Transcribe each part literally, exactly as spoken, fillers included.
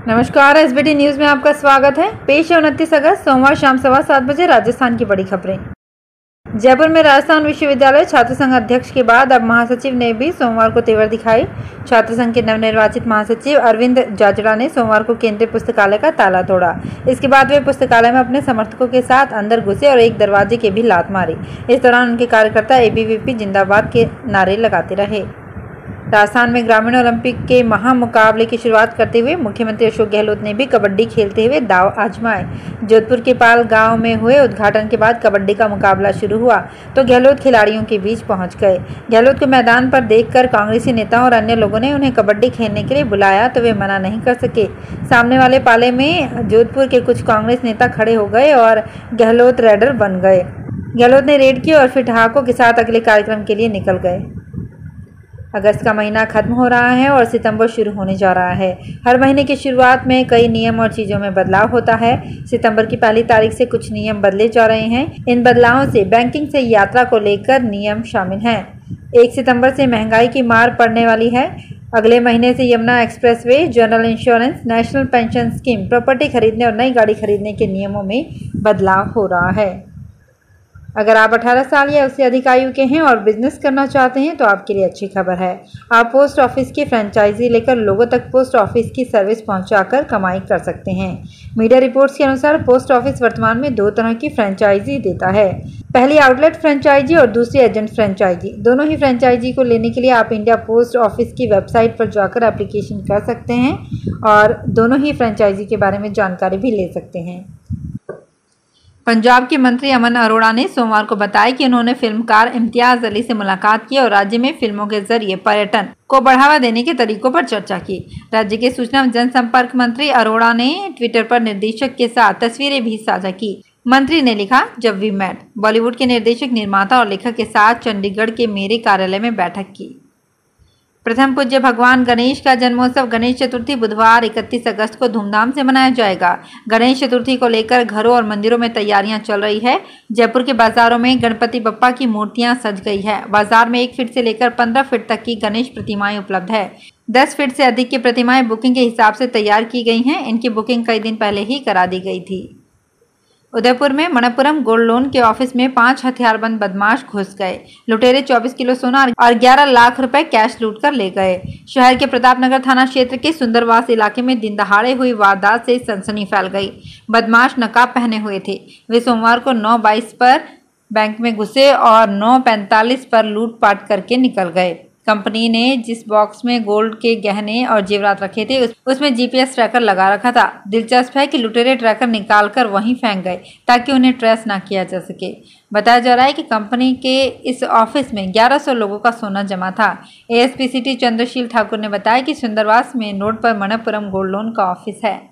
नमस्कार, SBT news में आपका स्वागत है। पेश है उनतीस अगस्त सोमवार शाम सवा सात बजे राजस्थान की बड़ी खबरें। जयपुर में राजस्थान विश्वविद्यालय छात्र संघ अध्यक्ष के बाद अब महासचिव ने भी सोमवार को तेवर दिखाई। छात्र संघ के नवनिर्वाचित महासचिव अरविंद जाजड़ा ने सोमवार को केंद्रीय पुस्तकालय का ताला तोड़ा। इसके बाद वे पुस्तकालय में अपने समर्थकों के साथ अंदर घुसे और एक दरवाजे के भी लात मारी। इस दौरान उनके कार्यकर्ता एबीवीपी जिंदाबाद के नारे लगाते रहे। राजस्थान में ग्रामीण ओलंपिक के महामुकाबले की शुरुआत करते हुए मुख्यमंत्री अशोक गहलोत ने भी कबड्डी खेलते हुए दांव आजमाए। जोधपुर के पाल गांव में हुए उद्घाटन के बाद कबड्डी का मुकाबला शुरू हुआ तो गहलोत खिलाड़ियों के बीच पहुंच गए। गहलोत को मैदान पर देखकर कांग्रेसी नेताओं और अन्य लोगों ने उन्हें कबड्डी खेलने के लिए बुलाया तो वे मना नहीं कर सके। सामने वाले पाले में जोधपुर के कुछ कांग्रेस नेता खड़े हो गए और गहलोत रेडर बन गए। गहलोत ने रेड की और फिर ठहाकों के साथ अगले कार्यक्रम के लिए निकल गए। अगस्त का महीना खत्म हो रहा है और सितंबर शुरू होने जा रहा है। हर महीने की शुरुआत में कई नियम और चीज़ों में बदलाव होता है। सितंबर की पहली तारीख से कुछ नियम बदले जा रहे हैं। इन बदलावों से बैंकिंग से यात्रा को लेकर नियम शामिल हैं। एक सितंबर से महंगाई की मार पड़ने वाली है। अगले महीने से Yamuna expressway, general insurance, national pension scheme, property खरीदने और नई गाड़ी खरीदने के नियमों में बदलाव हो रहा है। अगर आप अठारह साल या उससे अधिक आयु के हैं और बिजनेस करना चाहते हैं तो आपके लिए अच्छी खबर है। आप पोस्ट ऑफिस की फ्रेंचाइजी लेकर लोगों तक पोस्ट ऑफिस की सर्विस पहुंचाकर कमाई कर सकते हैं। मीडिया रिपोर्ट्स के अनुसार पोस्ट ऑफिस वर्तमान में दो तरह की फ्रेंचाइजी देता है। पहली आउटलेट फ्रेंचाइजी और दूसरी एजेंट फ्रेंचाइजी। दोनों ही फ्रेंचाइजी को लेने के लिए आप इंडिया पोस्ट ऑफिस की वेबसाइट पर जाकर एप्लीकेशन कर सकते हैं और दोनों ही फ्रेंचाइजी के बारे में जानकारी भी ले सकते हैं। पंजाब के मंत्री अमन अरोड़ा ने सोमवार को बताया कि उन्होंने फिल्मकार इम्तियाज अली से मुलाकात की और राज्य में फिल्मों के जरिए पर्यटन को बढ़ावा देने के तरीकों पर चर्चा की। राज्य के सूचना एवं जनसंपर्क मंत्री अरोड़ा ने ट्विटर पर निर्देशक के साथ तस्वीरें भी साझा की। मंत्री ने लिखा, जब वी मेट, बॉलीवुड के निर्देशक, निर्माता और लेखक के साथ चंडीगढ़ के मेरे कार्यालय में बैठक की। प्रथम पूज्य भगवान गणेश का जन्मोत्सव गणेश चतुर्थी बुधवार इकतीस अगस्त को धूमधाम से मनाया जाएगा। गणेश चतुर्थी को लेकर घरों और मंदिरों में तैयारियां चल रही है। जयपुर के बाजारों में गणपति बप्पा की मूर्तियां सज गई है। बाजार में एक फीट से लेकर पंद्रह फीट तक की गणेश प्रतिमाएं उपलब्ध है। दस फीट से अधिक की प्रतिमाएं बुकिंग के हिसाब से तैयार की गई हैं। इनकी बुकिंग कई दिन पहले ही करा दी गई थी। उदयपुर में मणप्पुरम गोल्ड लोन के ऑफिस में पांच हथियारबंद बदमाश घुस गए। लुटेरे चौबीस किलो सोना और ग्यारह लाख रुपए कैश लूटकर ले गए। शहर के प्रतापनगर थाना क्षेत्र के सुंदरवास इलाके में दिन दहाड़े हुई वारदात से सनसनी फैल गई। बदमाश नकाब पहने हुए थे। वे सोमवार को नौ बाईस पर बैंक में घुसे और नौ पैंतालीस पर लूटपाट करके निकल गए। कंपनी ने जिस बॉक्स में गोल्ड के गहने और जेवरात रखे थे उस, उसमें जीपीएस ट्रैकर लगा रखा था। दिलचस्प है कि लुटेरे ट्रैकर निकालकर वहीं फेंक गए ताकि उन्हें ट्रेस ना किया जा सके। बताया जा रहा है कि कंपनी के इस ऑफिस में ग्यारह सौ लोगों का सोना जमा था। एएसपी सिटी चंद्रशील ठाकुर ने बताया कि सुंदरवास में रोड पर मणप्पुरम गोल्ड लोन का ऑफिस है।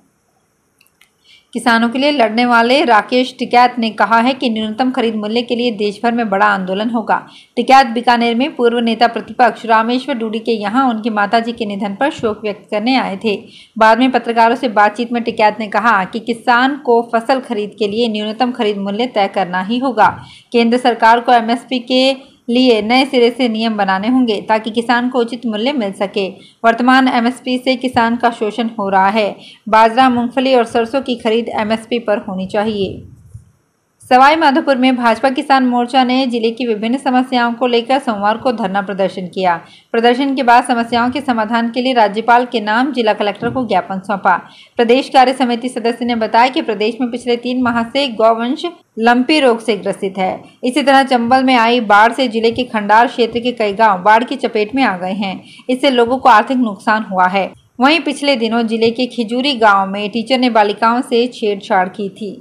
किसानों के लिए लड़ने वाले राकेश टिकैत ने कहा है कि न्यूनतम खरीद मूल्य के लिए देश भर में बड़ा आंदोलन होगा। टिकैत बीकानेर में पूर्व नेता प्रतिपक्ष रामेश्वर डूडी के यहां उनकी माताजी के निधन पर शोक व्यक्त करने आए थे। बाद में पत्रकारों से बातचीत में टिकैत ने कहा कि किसान को फसल खरीद के लिए न्यूनतम खरीद मूल्य तय करना ही होगा। केंद्र सरकार को एमएसपी के लिए नए सिरे से नियम बनाने होंगे ताकि किसान को उचित मूल्य मिल सके। वर्तमान एमएसपी से किसान का शोषण हो रहा है। बाजरा, मूंगफली और सरसों की खरीद एमएसपी पर होनी चाहिए। सवाई माधोपुर में भाजपा किसान मोर्चा ने जिले की विभिन्न समस्याओं को लेकर सोमवार को धरना प्रदर्शन किया। प्रदर्शन के बाद समस्याओं के समाधान के लिए राज्यपाल के नाम जिला कलेक्टर को ज्ञापन सौंपा। प्रदेश कार्य समिति सदस्य ने बताया कि प्रदेश में पिछले तीन माह से गौवंश लंपी रोग से ग्रसित है। इसी तरह चंबल में आई बाढ़ से जिले के खंडार क्षेत्र के कई गाँव बाढ़ की चपेट में आ गए हैं। इससे लोगों को आर्थिक नुकसान हुआ है। वहीं पिछले दिनों जिले के खिजूरी गाँव में टीचर ने बालिकाओं से छेड़छाड़ की थी।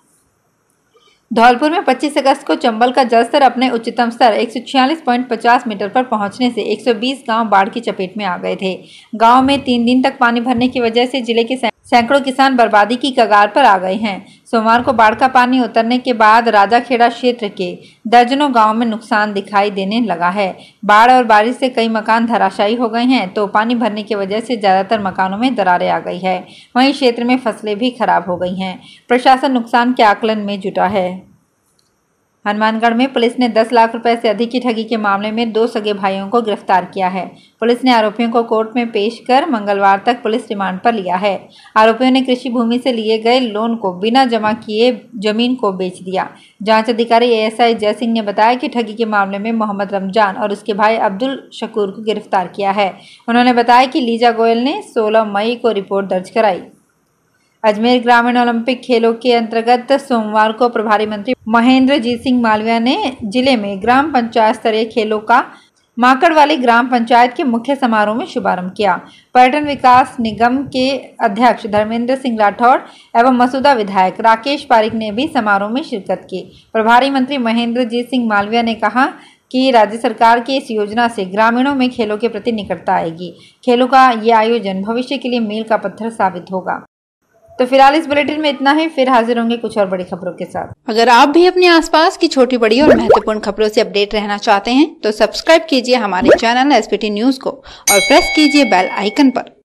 धौलपुर में पच्चीस अगस्त को चंबल का जलस्तर अपने उच्चतम स्तर एक सौ छियालीस पॉइंट पचास मीटर पर पहुंचने से एक सौ बीस गांव बाढ़ की चपेट में आ गए थे। गांव में तीन दिन तक पानी भरने की वजह से जिले के सैकड़ों किसान बर्बादी की कगार पर आ गए हैं। सोमवार को बाढ़ का पानी उतरने के बाद राजाखेड़ा क्षेत्र के दर्जनों गांव में नुकसान दिखाई देने लगा है। बाढ़ और बारिश से कई मकान धराशायी हो गए हैं तो पानी भरने की वजह से ज्यादातर मकानों में दरारें आ गई है। वहीं क्षेत्र में फसलें भी खराब हो गई हैं। प्रशासन नुकसान के आकलन में जुटा है। हनुमानगढ़ में पुलिस ने दस लाख रुपए से अधिक की ठगी के मामले में दो सगे भाइयों को गिरफ्तार किया है। पुलिस ने आरोपियों को कोर्ट में पेश कर मंगलवार तक पुलिस रिमांड पर लिया है। आरोपियों ने कृषि भूमि से लिए गए लोन को बिना जमा किए जमीन को बेच दिया। जांच अधिकारी एएसआई जय सिंह ने बताया कि ठगी के मामले में मोहम्मद रमजान और उसके भाई अब्दुल शकूर को गिरफ्तार किया है। उन्होंने बताया कि लीजा गोयल ने सोलह मई को रिपोर्ट दर्ज कराई। अजमेर ग्रामीण ओलंपिक खेलों के अंतर्गत सोमवार को प्रभारी मंत्री महेंद्रजीत सिंह मालविया ने जिले में ग्राम पंचायत स्तरीय खेलों का माकड़वाली ग्राम पंचायत के मुख्य समारोह में शुभारंभ किया। पर्यटन विकास निगम के अध्यक्ष धर्मेंद्र सिंह राठौड़ एवं मसूदा विधायक राकेश पारिक ने भी समारोह में शिरकत की। प्रभारी मंत्री महेंद्रजीत सिंह मालविया ने कहा कि राज्य सरकार की इस योजना से ग्रामीणों में खेलों के प्रति निकटता आएगी। खेलों का ये आयोजन भविष्य के लिए मील का पत्थर साबित होगा। तो फिलहाल इस बुलेटिन में इतना ही, फिर हाजिर होंगे कुछ और बड़ी खबरों के साथ। अगर आप भी अपने आसपास की छोटी बड़ी और महत्वपूर्ण खबरों से अपडेट रहना चाहते हैं तो सब्सक्राइब कीजिए हमारे चैनल एसपीटी न्यूज को और प्रेस कीजिए बेल आइकन पर।